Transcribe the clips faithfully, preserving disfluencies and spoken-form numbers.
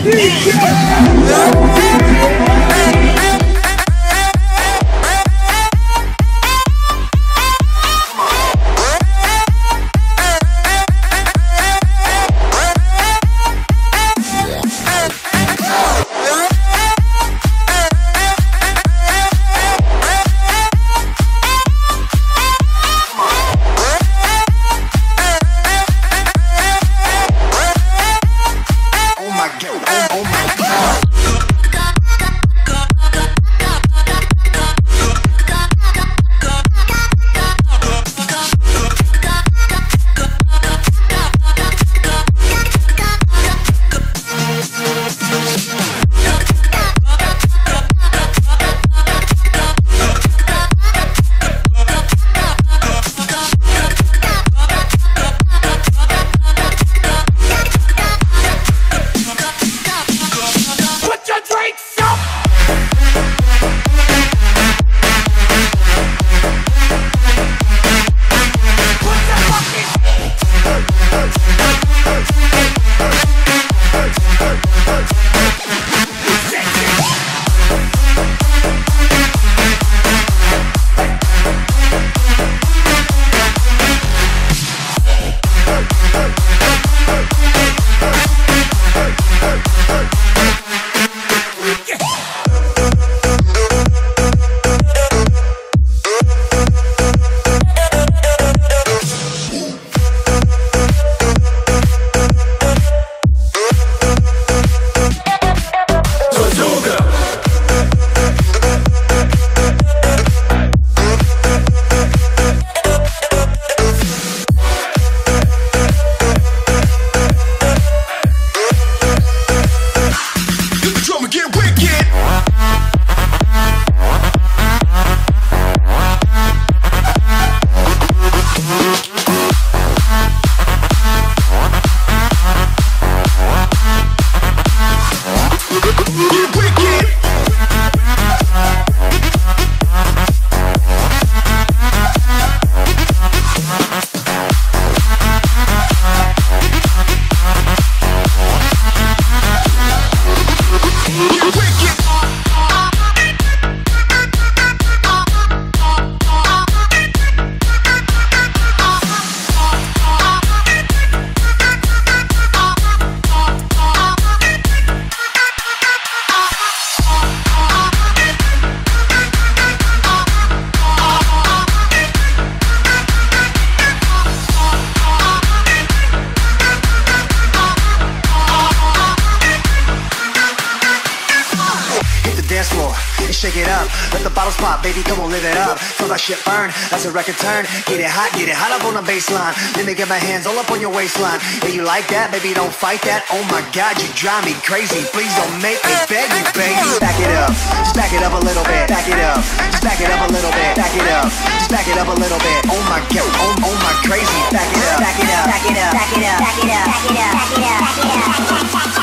shake it up. Let the bottles pop, baby, come on, live it up. Feel that shit burn, that's a record turn. Get it hot, get it hot up on the baseline. Let me get my hands all up on your waistline. Yeah, you like that, baby, don't fight that. Oh my God, you drive me crazy. Please don't make me beg you, baby. Back it up, just back it up a little bit. Back it up, just back it up a little bit. Back it up, just back it up a little bit. Oh my God, oh, oh my crazy. Back it up, back it up, back it up, back it up, back it up, back it up, back it up, back it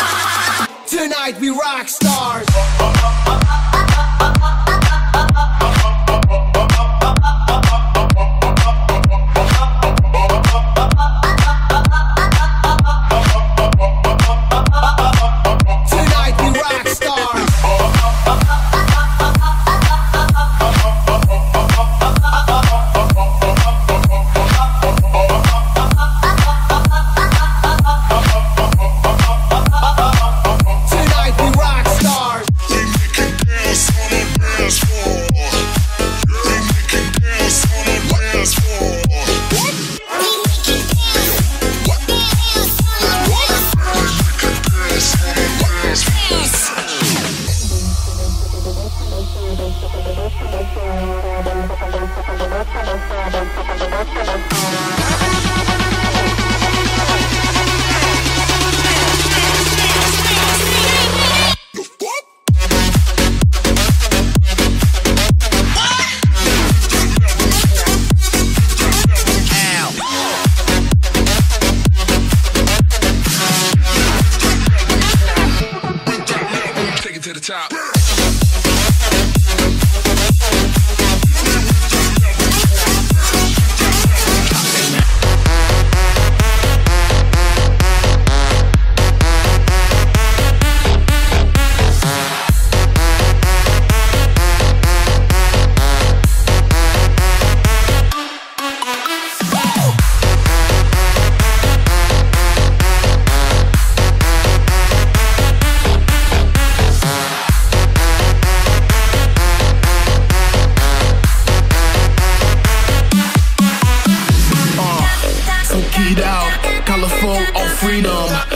up. Tonight we rock stars.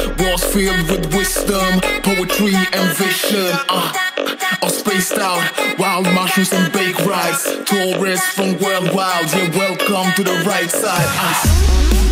Walls filled with wisdom, poetry and vision. Uh, all spaced out, wild mushrooms and bake rice. Tourists from worldwide, you're welcome to the right side. Uh,